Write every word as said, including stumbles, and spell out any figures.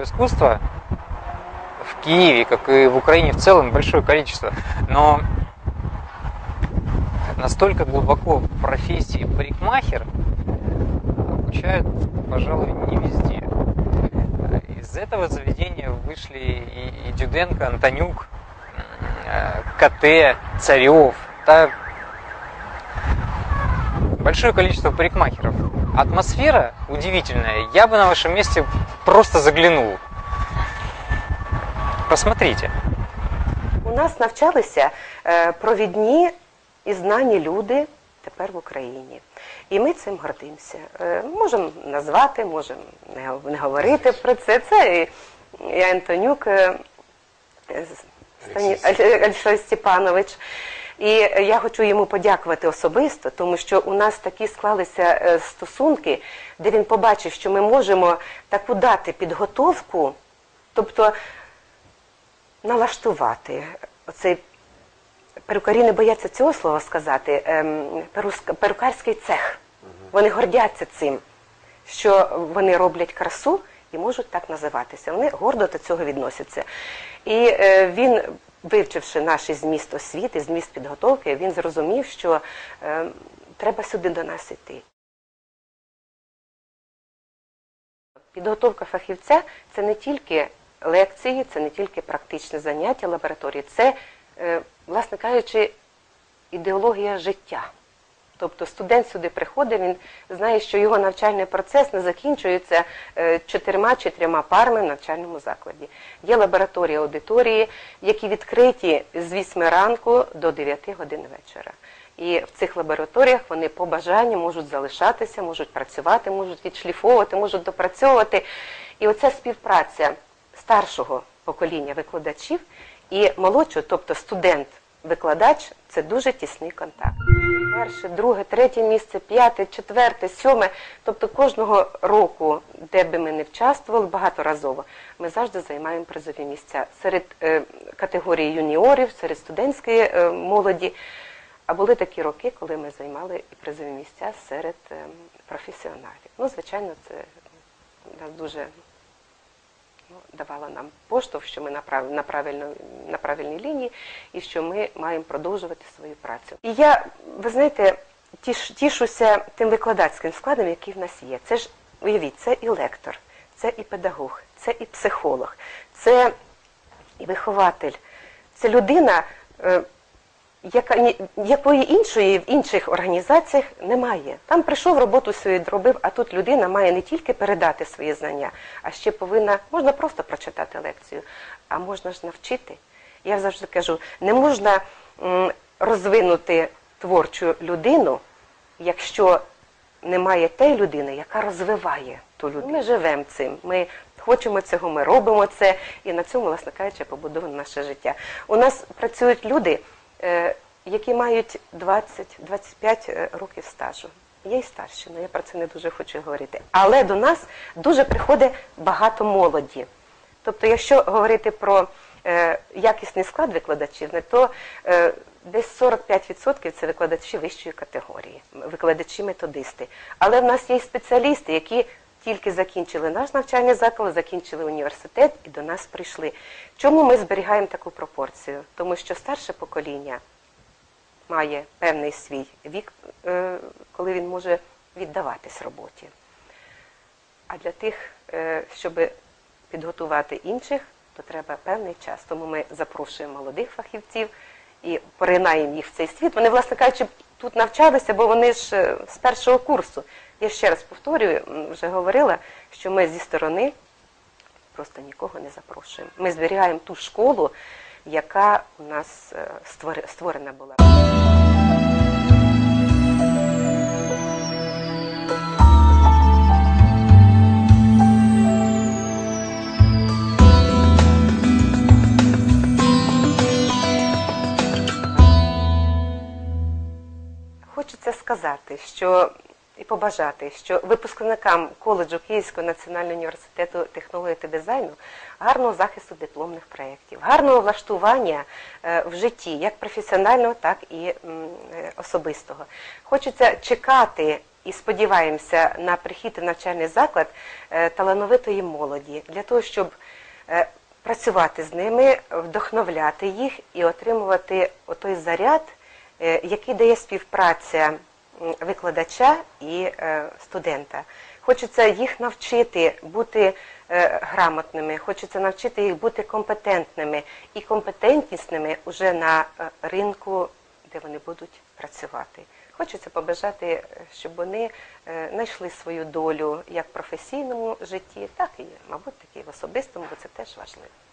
слова искусства в Киеве, как и в Украине в целом, большое количество. Но настолько глубоко в профессии парикмахер обучают, пожалуй, не везде. Из этого заведения вышли и, и Дюденко, Антонюк, КТ, Царев. Да, большое количество парикмахеров. Атмосфера удивительная. Я бы на вашем месте просто заглянул. Посмотрите. У нас навчалися провідні і знані люди тепер в Україні. І ми цим гордимося. Можемо назвати, можемо не говорити про це. Це і Антонюк Олексій Степанович. І я хочу йому подякувати особисто, тому що у нас такі склалися стосунки, де він побачив, що ми можемо таку дати підготовку, тобто налаштувати. Оцей, перукарі не бояться цього слова сказати, перукарський цех. Вони гордяться цим, що вони роблять красу і можуть так називатися. Вони гордо до цього відносяться. І він, вивчивши наш зміст освіти, зміст підготовки, він зрозумів, що е, треба сюди до нас йти. Підготовка фахівця – це не тільки лекції, це не тільки практичне заняття лабораторії, це, е, власне кажучи, ідеологія життя. Тобто студент сюди приходить, він знає, що його навчальний процес не закінчується чотирма чи трьома парами в навчальному закладі. Є лабораторії, аудиторії, які відкриті з вісьми ранку до дев'яти годин вечора. І в цих лабораторіях вони по бажанню можуть залишатися, можуть працювати, можуть відшліфовувати, можуть допрацьовувати. І оця співпраця старшого покоління викладачів і молодшого, тобто студент-викладач, це дуже тісний контакт. Перше, друге, третє місце, п'яте, четверте, сьоме. Тобто кожного року, де би ми не вчаствували, багаторазово, ми завжди займаємо призові місця. Серед е, категорії юніорів, серед студентської е, молоді. А були такі роки, коли ми займали і призові місця серед е, професіоналів. Ну, звичайно, це нас дуже ну, давало нам поштовх, що ми на, прав... на, правильно... на правильній лінії і що ми маємо продовжувати свою працю. І я, ви знаєте, тіш... тішуся тим викладацьким складом, який в нас є. Це ж, уявіть, це і лектор, це і педагог, це і психолог, це і вихователь, це людина, яка, якої іншої в інших організаціях немає. Там прийшов, роботу свою зробив, а тут людина має не тільки передати свої знання, а ще повинна, можна просто прочитати лекцію, а можна ж навчити. Я завжди кажу, не можна м, розвинути творчу людину, якщо немає тієї людини, яка розвиває ту людину. Ми живемо цим, ми хочемо цього, ми робимо це, і на цьому, власне кажучи, побудоване наше життя. У нас працюють люди, які мають двадцять-двадцять п'ять років стажу. Є і старші, але я про це не дуже хочу говорити. Але до нас дуже приходить багато молоді. Тобто, якщо говорити про е, якісний склад викладачів, то е, десь сорок п'ять відсотків це викладачі вищої категорії, викладачі-методисти. Але в нас є і спеціалісти, які тільки закінчили наш навчальний заклад, закінчили університет і до нас прийшли. Чому ми зберігаємо таку пропорцію? Тому що старше покоління має певний свій вік, коли він може віддаватись роботі. А для тих, щоб підготувати інших, то треба певний час. Тому ми запрошуємо молодих фахівців і поринаємо їх в цей світ. Вони, власне кажучи, тут навчалися, бо вони ж з першого курсу. Я ще раз повторюю, вже говорила, що ми зі сторони просто нікого не запрошуємо. Ми зберігаємо ту школу, яка у нас створена була. Хочеться сказати, що і побажати, що випускникам коледжу Київського національного університету технології та дизайну гарного захисту дипломних проєктів, гарного влаштування в житті, як професіонального, так і особистого. Хочеться чекати і сподіваємося на прихід в навчальний заклад талановитої молоді, для того, щоб працювати з ними, вдохновляти їх і отримувати той заряд, який дає співпраця викладача і студента. Хочеться їх навчити бути грамотними, хочеться навчити їх бути компетентними і компетентнісними уже на ринку, де вони будуть працювати. Хочеться побажати, щоб вони знайшли свою долю як в професійному житті, так і, мабуть, таки в особистому, бо це теж важливо.